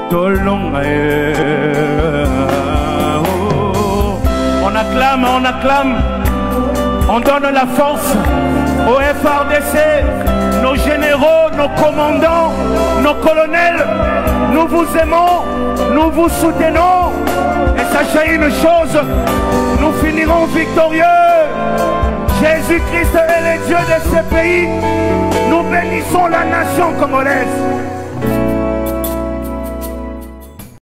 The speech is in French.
On acclame, on acclame, on donne la force au FARDC, nos généraux, nos commandants, nos colonels. Nous vous aimons, nous vous soutenons. Et sachez une chose, nous finirons victorieux. Jésus-Christ est le Dieu de ce pays. Nous bénissons la nation congolaise.